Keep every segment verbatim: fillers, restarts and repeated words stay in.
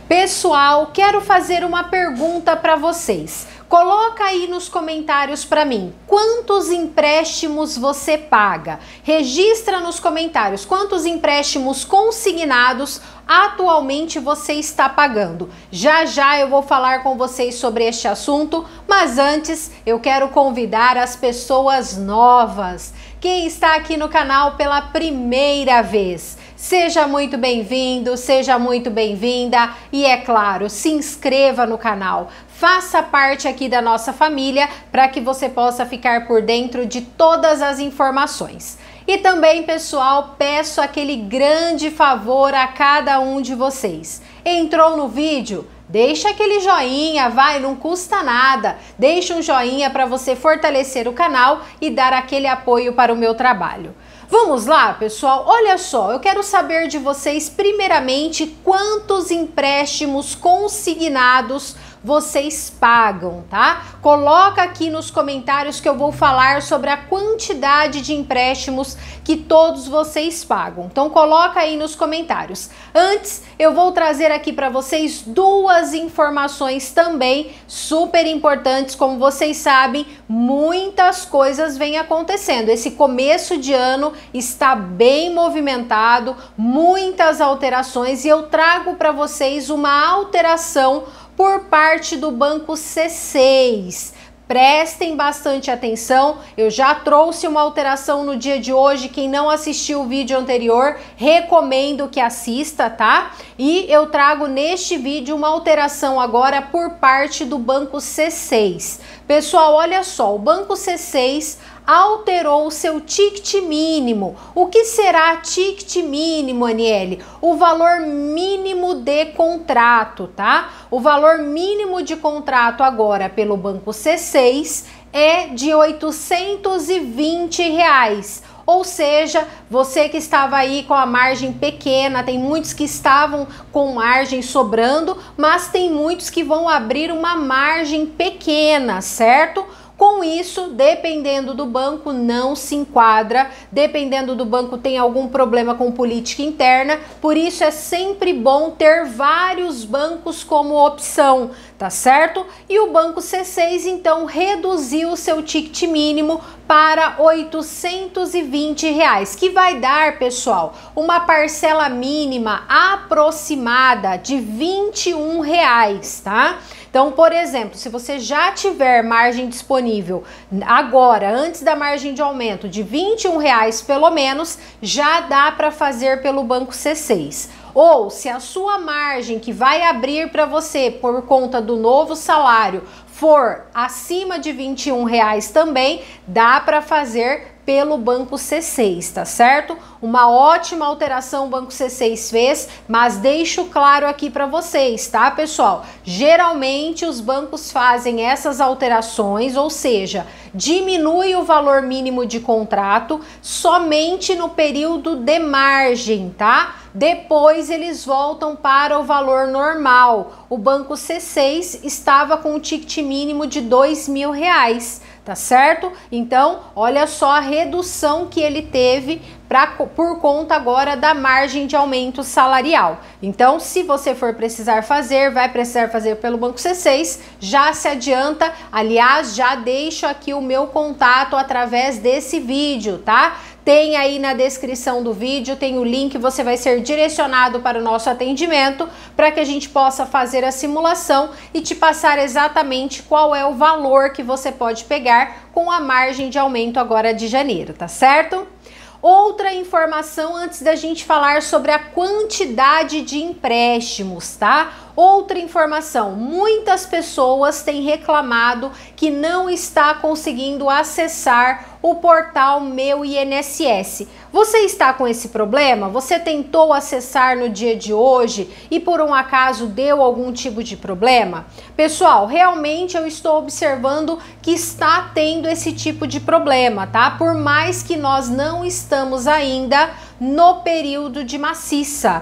Pessoal, quero fazer uma pergunta para vocês. Coloca aí nos comentários para mim, quantos empréstimos você paga? Registra nos comentários quantos empréstimos consignados atualmente você está pagando. Já já eu vou falar com vocês sobre este assunto, mas antes eu quero convidar as pessoas novas. Quem está aqui no canal pela primeira vez, seja muito bem-vindo, seja muito bem-vinda e, é claro, se inscreva no canal. Faça parte aqui da nossa família para que você possa ficar por dentro de todas as informações. E também, pessoal, peço aquele grande favor a cada um de vocês. Entrou no vídeo? Deixa aquele joinha, vai, não custa nada. Deixa um joinha para você fortalecer o canal e dar aquele apoio para o meu trabalho. Vamos lá, pessoal? Olha só, eu quero saber de vocês, primeiramente, quantos empréstimos consignados vocês pagam, tá? Coloca aqui nos comentários que eu vou falar sobre a quantidade de empréstimos que todos vocês pagam. Então coloca aí nos comentários. Antes, eu vou trazer aqui para vocês duas informações também super importantes. Como vocês sabem, muitas coisas vêm acontecendo. Esse começo de ano está bem movimentado, muitas alterações, e eu trago para vocês uma alteração por parte do Banco C seis. Prestem bastante atenção, eu já trouxe uma alteração no dia de hoje. Quem não assistiu o vídeo anterior, recomendo que assista, tá? E eu trago neste vídeo uma alteração agora por parte do Banco C seis. Pessoal, olha só, o Banco C seis alterou o seu ticket mínimo. O que será ticket mínimo, Aniele? O valor mínimo de contrato, tá? O valor mínimo de contrato agora pelo Banco C seis é de oitocentos e vinte reais. Ou seja, você que estava aí com a margem pequena, tem muitos que estavam com margem sobrando, mas tem muitos que vão abrir uma margem pequena, certo? Com isso, dependendo do banco, não se enquadra, dependendo do banco tem algum problema com política interna, por isso é sempre bom ter vários bancos como opção, tá certo? E o Banco C seis, então, reduziu o seu ticket mínimo para oitocentos e vinte reais, que vai dar, pessoal, uma parcela mínima aproximada de vinte e um reais, tá? Então, por exemplo, se você já tiver margem disponível agora, antes da margem de aumento de vinte e um reais pelo menos, já dá para fazer pelo Banco C seis. Ou se a sua margem que vai abrir para você por conta do novo salário for acima de vinte e um reais também, dá para fazer pelo Banco C seis, tá certo? Uma ótima alteração o Banco C seis fez, mas deixo claro aqui para vocês, tá, pessoal? Geralmente os bancos fazem essas alterações, ou seja, diminui o valor mínimo de contrato somente no período de margem, tá? Depois eles voltam para o valor normal. O Banco C seis estava com um ticket mínimo de dois mil reais, tá certo? Então, olha só a redução que ele teve pra, por conta agora da margem de aumento salarial. Então, se você for precisar fazer, vai precisar fazer pelo Banco C seis, já se adianta. Aliás, já deixo aqui o meu contato através desse vídeo, tá? Tem aí na descrição do vídeo, tem o link, você vai ser direcionado para o nosso atendimento para que a gente possa fazer a simulação e te passar exatamente qual é o valor que você pode pegar com a margem de aumento agora de janeiro, tá certo? Outra informação antes da gente falar sobre a quantidade de empréstimos, tá? Outra informação, muitas pessoas têm reclamado que não está conseguindo acessar o portal Meu I N S S. Você está com esse problema? Você tentou acessar no dia de hoje e por um acaso deu algum tipo de problema? Pessoal, realmente eu estou observando que está tendo esse tipo de problema, tá? Por mais que nós não estamos ainda no período de maciça.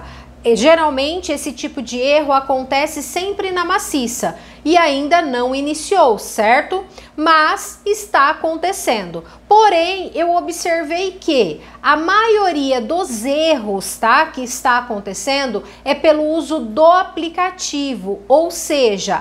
Geralmente esse tipo de erro acontece sempre na maciça e ainda não iniciou, certo? Mas está acontecendo. Porém, eu observei que a maioria dos erros, tá, que está acontecendo é pelo uso do aplicativo, ou seja,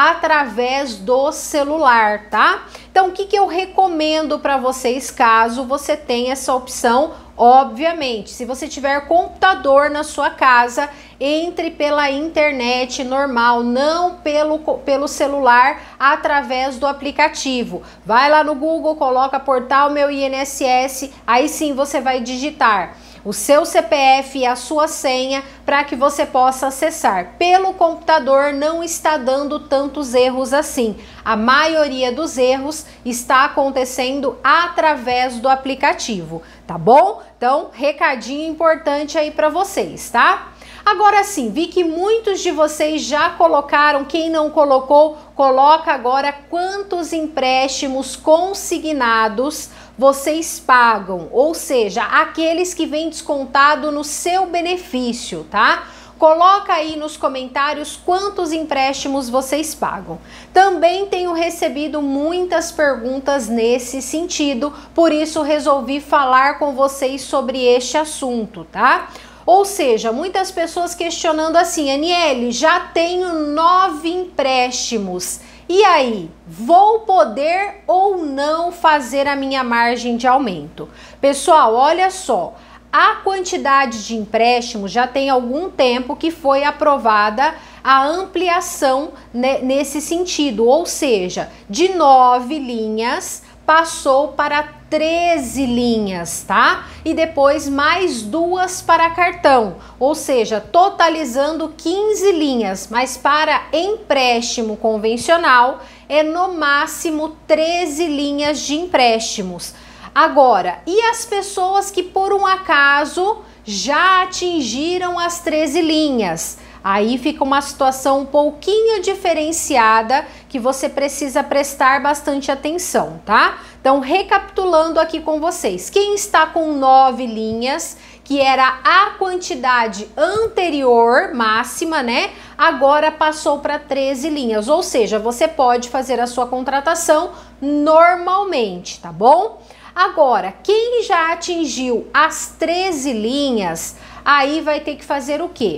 através do celular, tá? Então, o que que eu recomendo para vocês caso você tenha essa opção? Obviamente, se você tiver computador na sua casa, entre pela internet normal, não pelo, pelo celular, através do aplicativo. Vai lá no Google, coloca portal Meu I N S S, aí sim você vai digitar o seu C P F e a sua senha para que você possa acessar. Pelo computador não está dando tantos erros assim. A maioria dos erros está acontecendo através do aplicativo, tá bom? Então, recadinho importante aí para vocês, tá? Agora sim, vi que muitos de vocês já colocaram, quem não colocou, coloca agora quantos empréstimos consignados vocês pagam, ou seja, aqueles que vêm descontado no seu benefício, tá? Coloca aí nos comentários quantos empréstimos vocês pagam. Também tenho recebido muitas perguntas nesse sentido, por isso resolvi falar com vocês sobre este assunto, tá? Ou seja, muitas pessoas questionando assim, Aniele, já tenho nove empréstimos. E aí, vou poder ou não fazer a minha margem de aumento? Pessoal, olha só, a quantidade de empréstimos já tem algum tempo que foi aprovada a ampliação nesse sentido, ou seja, de nove linhas passou para treze linhas, tá? E depois mais duas para cartão, ou seja, totalizando quinze linhas, mas para empréstimo convencional é no máximo treze linhas de empréstimos. Agora, e as pessoas que por um acaso já atingiram as treze linhas? Aí fica uma situação um pouquinho diferenciada que você precisa prestar bastante atenção, tá? Então, recapitulando aqui com vocês, quem está com nove linhas, que era a quantidade anterior, máxima, né? Agora passou para treze linhas, ou seja, você pode fazer a sua contratação normalmente, tá bom? Agora, quem já atingiu as treze linhas, aí vai ter que fazer o quê?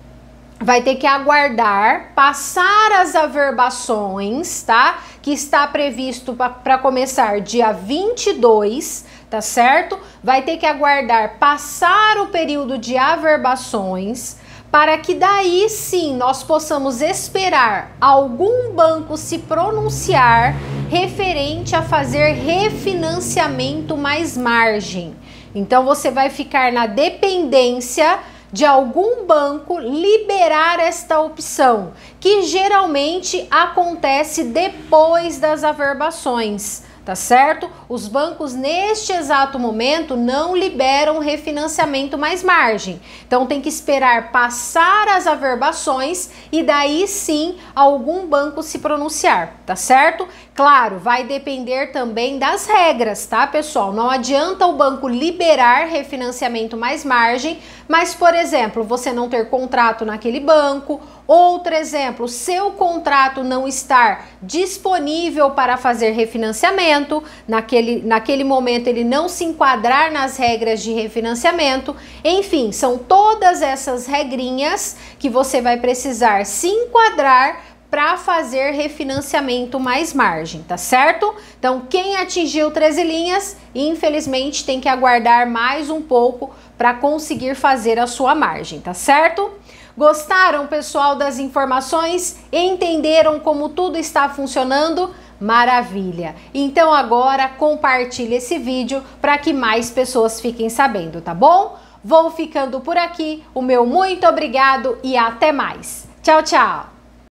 Vai ter que aguardar passar as averbações, tá? Que está previsto para começar dia vinte e dois, tá certo? Vai ter que aguardar passar o período de averbações para que daí sim nós possamos esperar algum banco se pronunciar referente a fazer refinanciamento mais margem. Então você vai ficar na dependência de algum banco liberar esta opção, que geralmente acontece depois das averbações, tá certo? Os bancos neste exato momento não liberam refinanciamento mais margem, então tem que esperar passar as averbações e daí sim algum banco se pronunciar, tá certo? Claro, vai depender também das regras, tá, pessoal? Não adianta o banco liberar refinanciamento mais margem, mas, por exemplo, você não ter contrato naquele banco. Outro exemplo, seu contrato não estar disponível para fazer refinanciamento, naquele, naquele momento ele não se enquadrar nas regras de refinanciamento. Enfim, são todas essas regrinhas que você vai precisar se enquadrar para fazer refinanciamento mais margem, tá certo? Então, quem atingiu treze linhas, infelizmente tem que aguardar mais um pouco para conseguir fazer a sua margem, tá certo? Gostaram, pessoal, das informações? Entenderam como tudo está funcionando? Maravilha! Então agora compartilhe esse vídeo para que mais pessoas fiquem sabendo, tá bom? Vou ficando por aqui, o meu muito obrigado e até mais. Tchau, tchau!